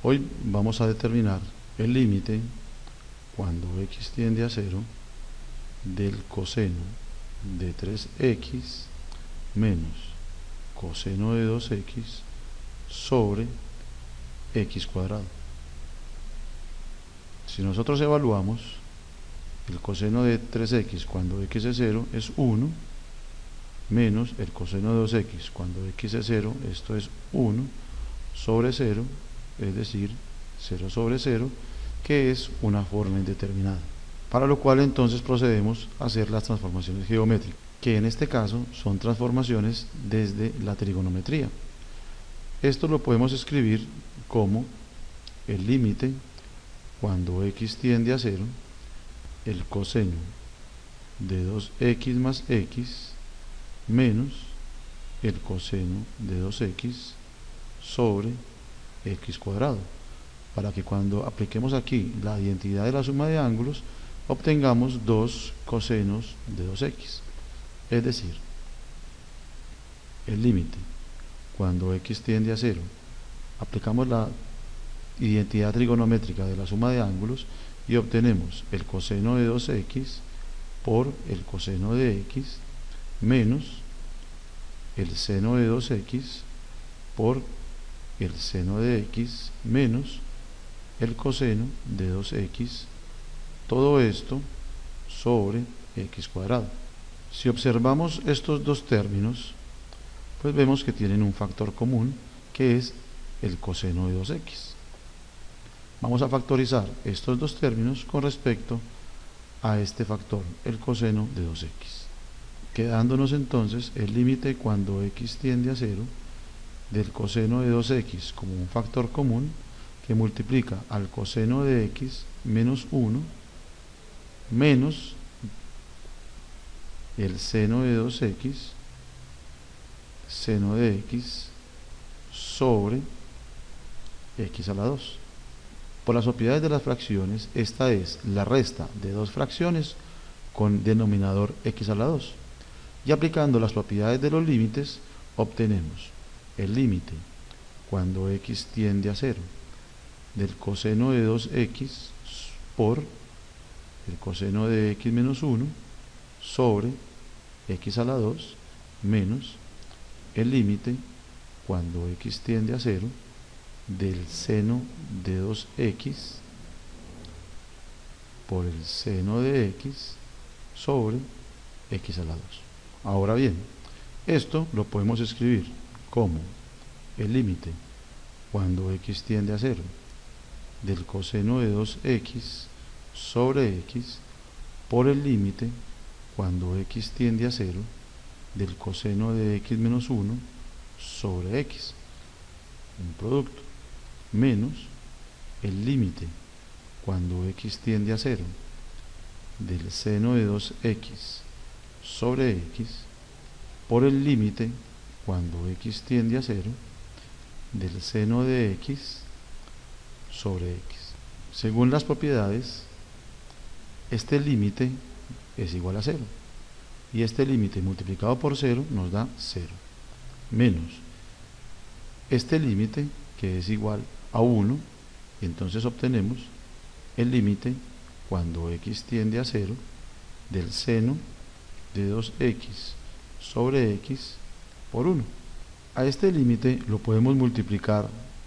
Hoy vamos a determinar el límite cuando x tiende a 0 del coseno de 3x menos coseno de 2x sobre x cuadrado. Si nosotros evaluamos el coseno de 3x cuando x es 0 es 1 menos el coseno de 2x cuando x es 0, esto es 1 sobre 0, es decir, 0 sobre 0, que es una forma indeterminada. Para lo cual entonces procedemos a hacer las transformaciones geométricas, que en este caso son transformaciones desde la trigonometría. Esto lo podemos escribir como el límite cuando x tiende a 0, el coseno de 2x más x menos el coseno de 2x sobre x cuadrado, para que cuando apliquemos aquí la identidad de la suma de ángulos obtengamos 2 cosenos de 2x, es decir, el límite cuando x tiende a 0, aplicamos la identidad trigonométrica de la suma de ángulos y obtenemos el coseno de 2x por el coseno de x menos el seno de 2x por el seno de x menos el coseno de 2x, todo esto sobre x cuadrado. Si observamos estos dos términos, pues vemos que tienen un factor común, que es el coseno de 2x. Vamos a factorizar estos dos términos con respecto a este factor, el coseno de 2x, quedándonos entonces el límite cuando x tiende a 0 del coseno de 2x como un factor común que multiplica al coseno de x menos 1 menos el seno de 2x seno de x sobre x a la 2. Por las propiedades de las fracciones, esta es la resta de dos fracciones con denominador x a la 2. Y aplicando las propiedades de los límites, obtenemos el límite cuando x tiende a 0 del coseno de 2x por el coseno de x menos 1 sobre x a la 2 menos el límite cuando x tiende a 0 del seno de 2x por el seno de x sobre x a la 2. Ahora bien, esto lo podemos escribir como el límite cuando x tiende a 0 del coseno de 2x sobre x por el límite cuando x tiende a 0 del coseno de x menos 1 sobre x, un producto, menos el límite cuando x tiende a 0 del seno de 2x sobre x por el límite cuando x tiende a 0 del seno de x sobre x. Según las propiedades, este límite es igual a 0 y este límite multiplicado por 0 nos da 0 menos este límite que es igual a 1, y entonces obtenemos el límite cuando x tiende a 0 del seno de 2x sobre x por 1. A este límite lo podemos multiplicar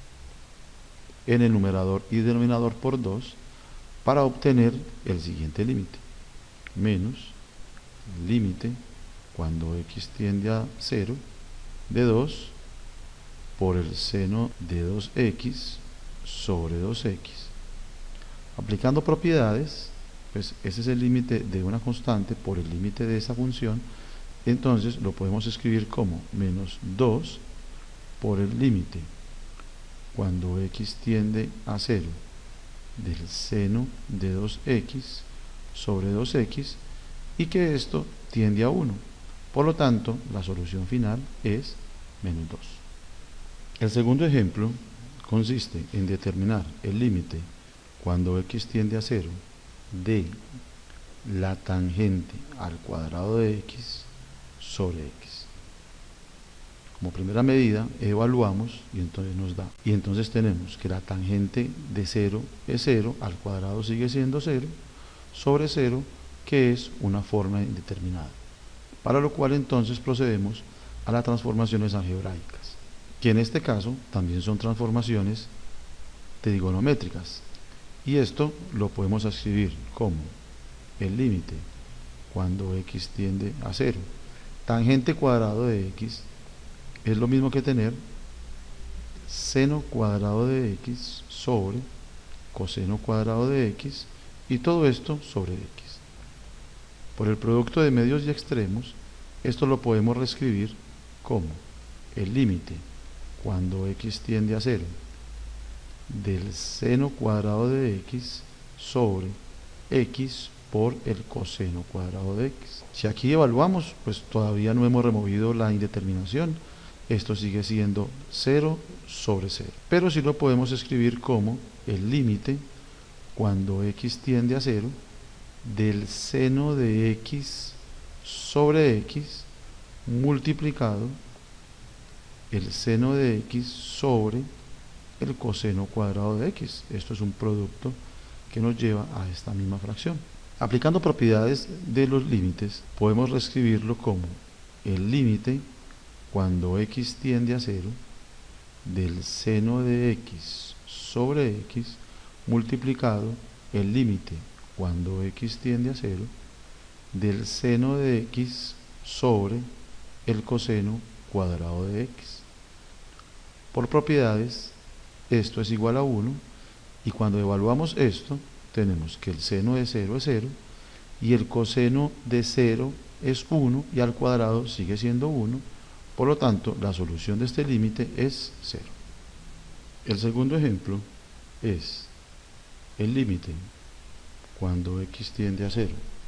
en el numerador y denominador por 2 para obtener el siguiente límite, menos el límite cuando x tiende a 0 de 2 por el seno de 2x sobre 2x. Aplicando propiedades, pues ese es el límite de una constante por el límite de esa función, entonces lo podemos escribir como menos 2 por el límite cuando x tiende a 0 del seno de 2x sobre 2x y que esto tiende a 1. Por lo tanto, la solución final es menos 2. El segundo ejemplo consiste en determinar el límite cuando x tiende a 0 de la tangente al cuadrado de x sobre x. como primera medida, evaluamos y entonces nos da. Y entonces tenemos que la tangente de 0 es 0, al cuadrado sigue siendo 0, sobre 0, que es una forma indeterminada. Para lo cual entonces procedemos a las transformaciones algebraicas, que en este caso también son transformaciones trigonométricas. Y esto lo podemos escribir como el límite cuando x tiende a 0. Tangente cuadrado de x es lo mismo que tener seno cuadrado de x sobre coseno cuadrado de x, y todo esto sobre x. Por el producto de medios y extremos, esto lo podemos reescribir como el límite cuando x tiende a 0 del seno cuadrado de x sobre x por el coseno cuadrado de x. Si aquí evaluamos, pues todavía no hemos removido la indeterminación, esto sigue siendo 0 sobre 0, pero sí lo podemos escribir como el límite cuando x tiende a 0 del seno de x sobre x multiplicado el seno de x sobre el coseno cuadrado de x. Esto es un producto que nos lleva a esta misma fracción. Aplicando propiedades de los límites, podemos reescribirlo como el límite cuando x tiende a 0 del seno de x sobre x multiplicado el límite cuando x tiende a 0 del seno de x sobre el coseno cuadrado de x. Por propiedades, esto es igual a 1, y cuando evaluamos esto, tenemos que el seno de 0 es 0, y el coseno de 0 es 1, y al cuadrado sigue siendo 1, por lo tanto, la solución de este límite es 0. El segundo ejemplo es el límite cuando x tiende a 0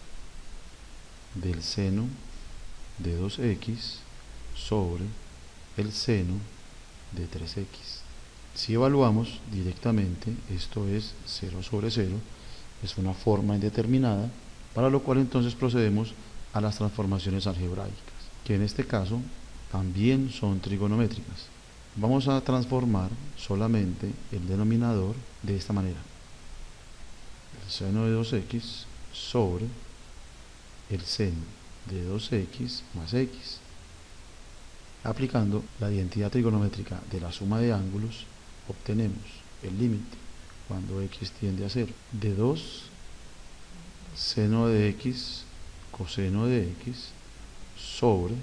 del seno de 2x sobre el seno de 3x. Si evaluamos directamente, esto es 0 sobre 0, es una forma indeterminada, para lo cual entonces procedemos a las transformaciones algebraicas, que en este caso también son trigonométricas. Vamos a transformar solamente el denominador de esta manera: el seno de 2x sobre el seno de 2x más x. Aplicando la identidad trigonométrica de la suma de ángulos, obtenemos el límite cuando x tiende a 0 de 2 seno de x coseno de x sobre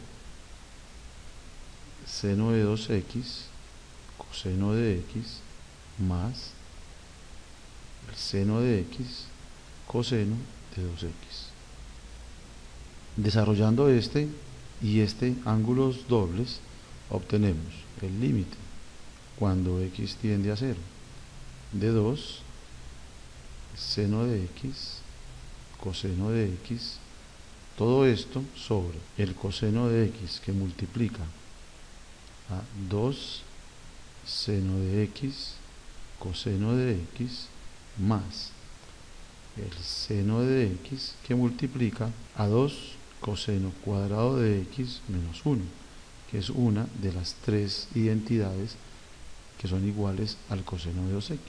seno de 2x coseno de x más el seno de x coseno de 2x. Desarrollando este y este ángulos dobles, obtenemos el límite cuando x tiende a 0 de 2 seno de x coseno de x, todo esto sobre el coseno de x que multiplica a 2 seno de x coseno de x más el seno de x que multiplica a 2 coseno cuadrado de x menos 1, que es una de las tres identidades que son iguales al coseno de 2x.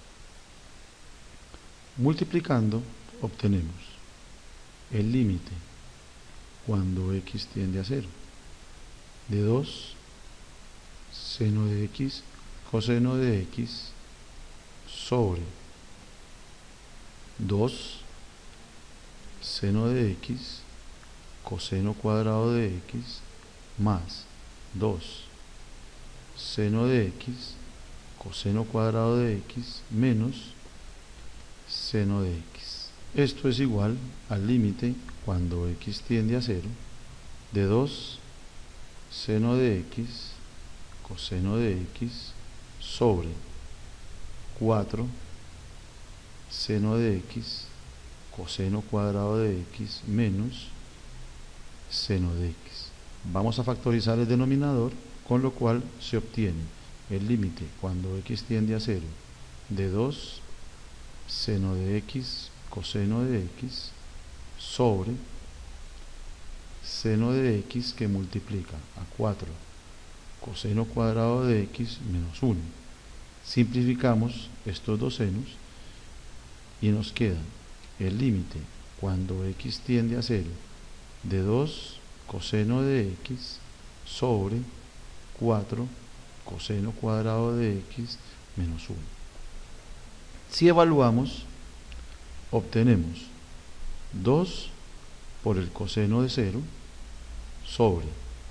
Multiplicando obtenemos el límite cuando x tiende a 0 de 2 seno de x coseno de x sobre 2 seno de x coseno cuadrado de x más 2 seno de x coseno cuadrado de x menos seno de x. Esto es igual al límite cuando x tiende a 0 de 2 seno de x coseno de x sobre 4 seno de x coseno cuadrado de x menos seno de x. Vamos a factorizar el denominador, con lo cual se obtiene el límite cuando x tiende a 0 de 2 seno de x coseno de x sobre seno de x que multiplica a 4 coseno cuadrado de x menos 1. Simplificamos estos dos senos y nos queda el límite cuando x tiende a 0 de 2 coseno de x sobre 4 coseno cuadrado de x menos 1. Si evaluamos, obtenemos 2 por el coseno de 0 sobre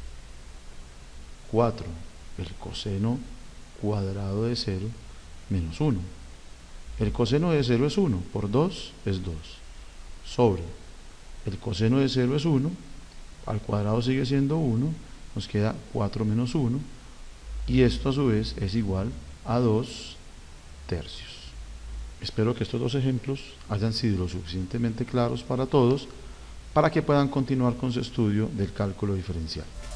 4 el coseno cuadrado de 0 menos 1. El coseno de 0 es 1, por 2 es 2, sobre el coseno de 0 es 1, al cuadrado sigue siendo 1, nos queda 4 menos 1, y esto a su vez es igual a 2 tercios. Espero que estos dos ejemplos hayan sido lo suficientemente claros para todos para que puedan continuar con su estudio del cálculo diferencial.